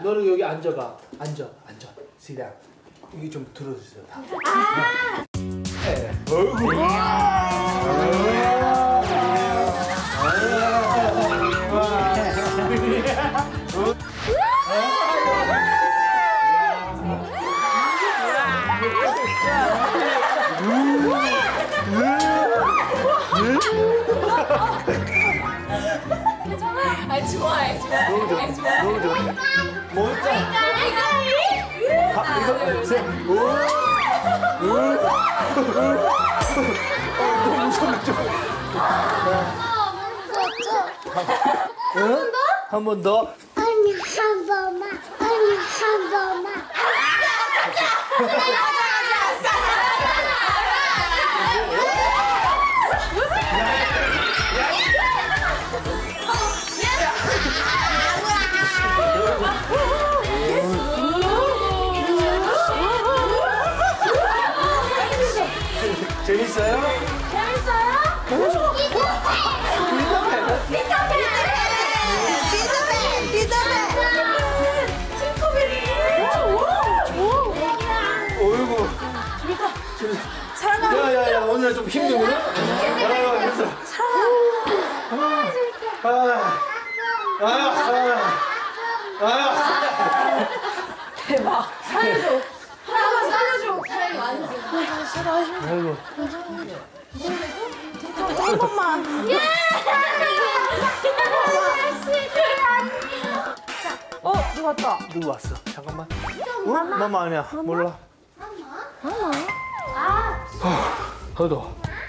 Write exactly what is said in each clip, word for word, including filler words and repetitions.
너는 여기 앉아봐. 앉아, 앉아. 시다. 여기 좀 들어주세요. 다. 아. 네. 어이구. 아 좋아해 좋아해 너무 좋아. 너무 좋아. 멋있다. 아, 이거 셋. 오. 오. 너무 무서웠죠. 응? 한 번 더. 언니 한 번만. 언니 한 번만. 재밌어요? 재밌어요? 피터팬! 피터팬! 피터팬! 팅커벨이 어이구. 사랑아 야야야 오늘 좀 힘드구나. 아 힘들어. 아. 아. 아. 대박 살려줘 하나만 살려줘 사랑이 완전 아이고. 한 번만 어 누구 왔다 누구 왔어? 잠깐만. 어? 마마 아니야. 몰라. 더더.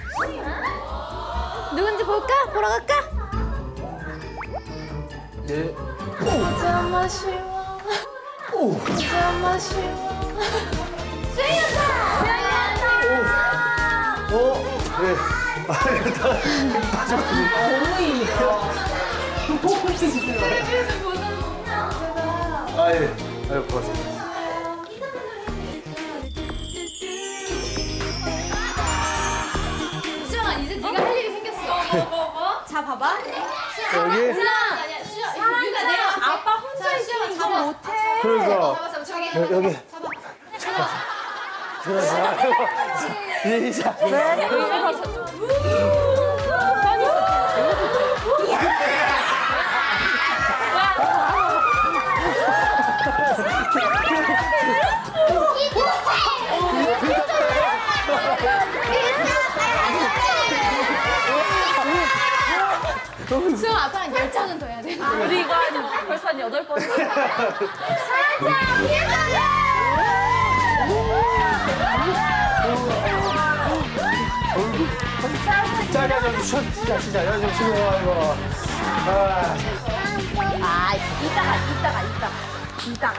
누군지 볼까? 보러 갈까? 네. 잠만 쉬워 오. 잠만 쉬워 수영이다 오. 그래. 아 이거 다 빠져가지고. 아 예. 아유 고맙습니다. 수영아 이제 네가 할 일이 생겼어 뭐 뭐 뭐? 자 봐봐 여기. 아니야 수영 유가 내가 아빠 혼자 있으면 이거 못해 그러니까. 잡아 잡아 저기 여- 여기. 잡아 들어서. 시작. 수영 아빠랑 열 장은 더 해야 돼. 우리 이거 한 벌써 한 여덟 번. 자, 야, 좀 쉬어. 시작, 시작. 야, 좀 쉬어. 아이고. 아. 아, 이따가, 이따가, 이따가, 이따가.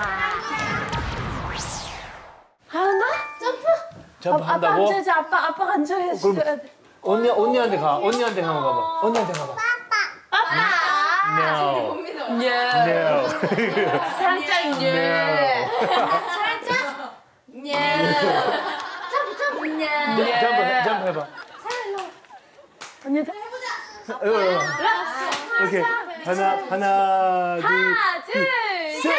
하나? 점프? 점프 아빠 한다고? 앉아야지. 아빠, 아빠가 앉아야지. 그럼 언니, 언니한테 가. 언니한테 한번 가봐. 언니한테 가봐. 아빠! No. 예. No. 살짝 예. 살짝 예. 점프, 점프 예. 네, 점프, 점프 해봐. 언니한테 어, 어. 오케이. 하나, 하나, 둘, 하나, 둘, 셋.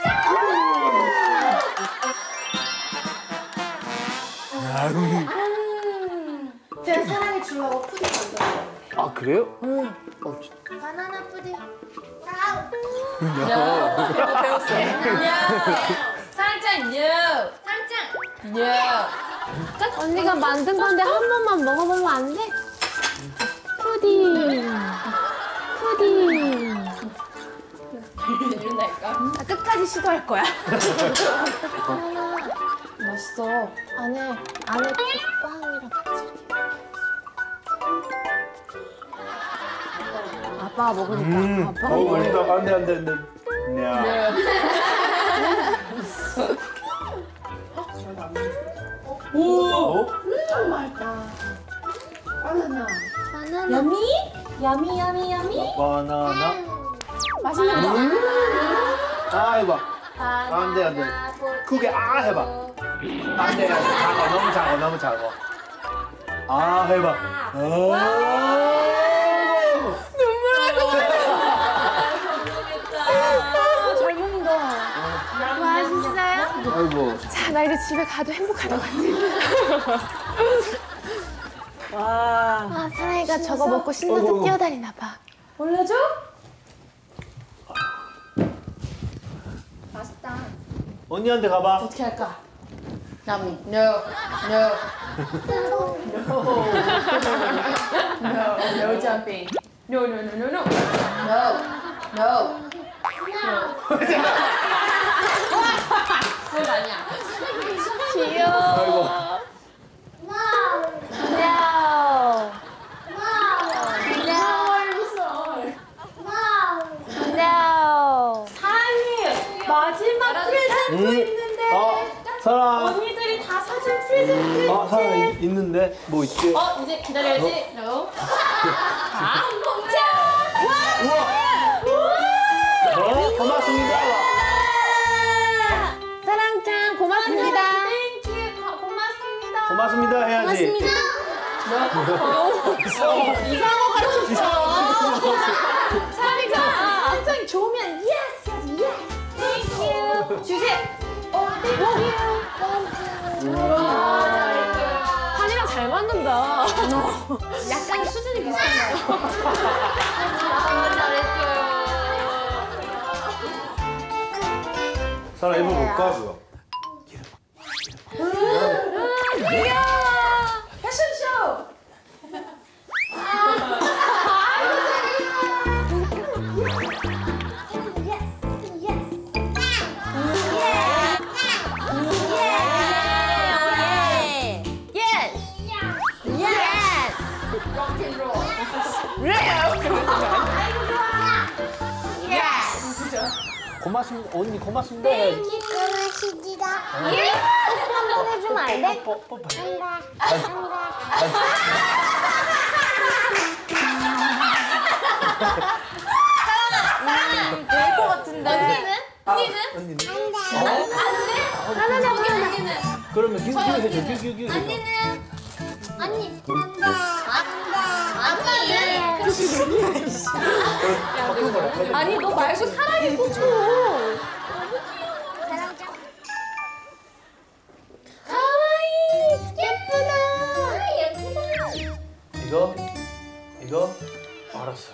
제가 사랑해 주려고 푸딩 만들었어요. 아, 그래요? 응. 바나나 푸딩. 배웠어. 살짝 예. 살짝 예. 언니가 만든 건데 한 번만 먹어보면 안 돼? 푸딩. 푸딩. 이런다니까. 끝까지 시도할 거야. 맛있어. 안에, 안에 빵이랑 같이. 아빠가 먹으니까. 음. 아빠가 어, 먹으니까. 맛있다. 안 돼, 안 돼, 안 돼. 야. 오! 어? 바나나. 야미? 야미 야미 야미? 바나나. 맛있는 거. 아, 해봐. 안 돼, 안 돼. 크게 아 해봐. 안 돼, 안 돼. 작아, 너무 작아, 너무 작아. 아, 해봐. 오. 잘 먹는다. 아이고. 자, 나 이제 집에 가도 행복할 것 같아. 와. 아, 사랑이가 저거 먹고 신나서 어이구. 뛰어다니나 봐. 올려줘? 언니한테 가봐. 어떻게 할까? Yummy. No. No. No. No. No jumping. No, no, no, no, no. No. No. 그건 아니야. 귀여워. 아이고. No. No. 사랑이 마지막 프레젠트 음. 있는데 어, 사랑. 언니들이 다 사준 프레젠트. 아, 사랑 이- 있는데 뭐 있지? 어 이제 기다려야지. No. 다 먹자. 우와. 어, 고맙습니다. 사랑짱 고맙습니다. 땡큐. 고맙습니다. 고맙습니다 해야지. 이상한 거 가르쳤어. 사랑이가 항상 좋으면 yes, yes, thank you. 주식. 어, thank you. 한이랑 잘 맞는다. 약간 수준이 비슷한가요? 잘했어요. 사랑 입어볼까 그거? 패션쇼. 고맙습니다. 언니 고맙습니다 해야지. 고맙습니다. 한번 해주면 안 돼? 한다. 한다. 될 것 같은데. 언니는? 언니는? 언니는? 한다. 하나는 언니는? 그러면 기우 기우 해줘. 기우 기우 기우 해줘. 언니. 한다. 아빠는 바꾼 거야. 아니 너 말고 사랑이 해줘. 사랑장. 이거? 이거? 알았어.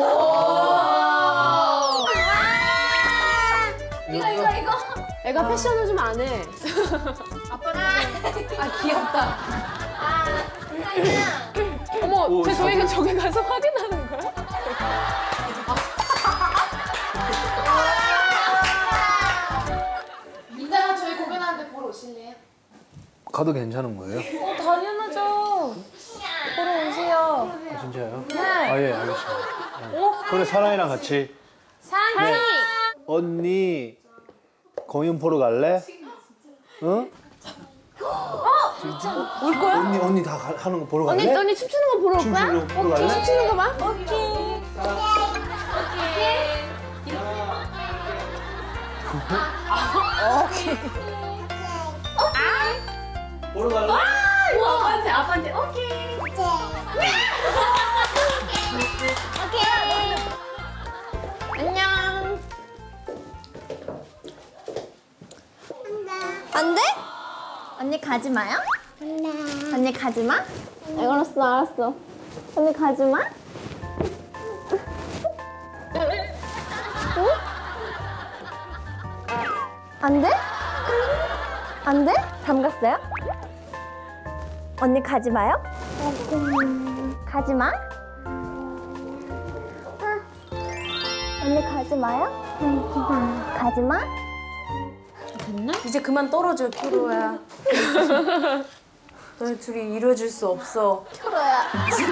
이거 이거 이거. 애가 패션을 좀 안 해. 아 귀엽다. 어머, 오, 쟤 자기- 저희가 저기 가서 확인하는 거야? 이따가 저희 공연하는데 보러 오실래요? 가도 괜찮은 거예요? 어, 당연하죠. 보러 오세요. 아, 진짜요? 아, 예, 알겠습니다. 네. 그래, 사랑이랑 같이. 사랑이. 언니, 공연 보러 갈래? 응? 올 거야? 언니, 언니 다 가- 하는 거 보러 갈래? 언니, 언니 춤추는 거 보러 올 거야? 춤추는 거 보러 갈래? 춤추는 거 봐? 오케이. 보러 갈래? 아빠한테 아빠한테 오케이. 안녕. 안 돼? 언니 가지 마요? 한다. 언니 가지 마? 알았어, 알았어. 언니 가지 마? 응? 안 돼? 안 돼? 담갔어요? 언니 가지 마요? 가지 마? 아. 언니 가지 마요? 가지 마? 이제 그만 떨어져 키로야. 너희 둘이 이루어질 수 없어. 프로야.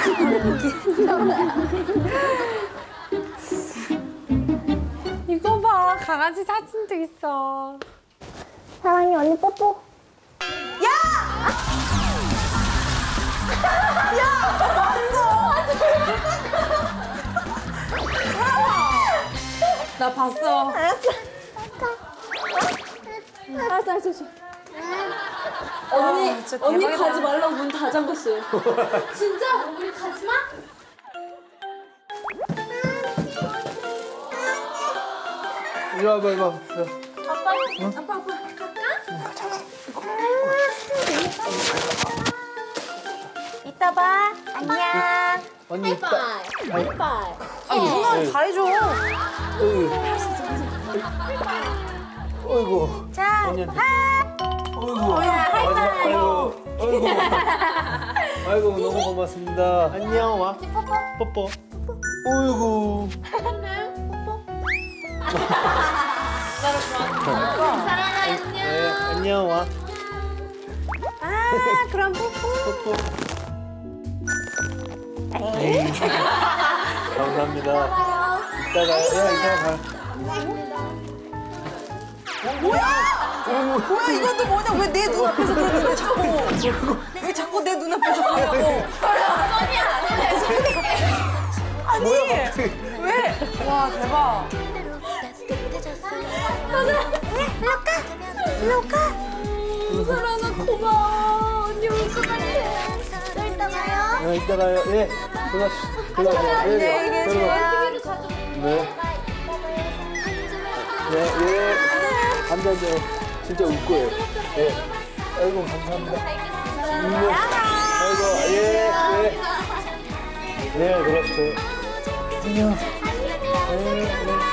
이거 봐 강아지 사진도 있어. 사랑해, 언니 뽀뽀. 나 봤어. 알았어. 알았어, 알았어. 언니 아, 진짜 언니 가지 말라고 문 다 잠궜어요. 진짜 우리 가지 마. 이리 와봐, 이리 와. 아빠 아빠 아빠 갈까? 언니 이따. 하이파이. 아, 누나 다 해줘. 어이구. 자, 언니한테. 하. 어이구. 아이고. 아이고. 아이고 너무 고맙습니다. 안녕 와. 뽀뽀. 어이구. 사랑해 안녕. 네, 안녕 와. 아, 그럼 뽀뽀. 뽀뽀. 감사합니다. 이따가 야 이따가 가. 뭐야, 이것도 뭐냐? 왜 내 눈앞에서 그러는데 자꾸. 왜 자꾸 내 눈앞에서 그러냐고. 아니, 뭐야 갑자기? 왜? 와, 대박. 사랑아 고마워. 언니 올 것 같아. 또 이따 봐요. 네, 이따가요. 예. 들어가. 들어가세요. 안녕히 예. 계세요. 들어가. 네. 네, 예. 앉아, 앉아. 진짜 울 거예요. 예. 아이고, 감사합니다. 네. 아이고, 예, 예. 네, 그렇죠. 안녕. 네, 네.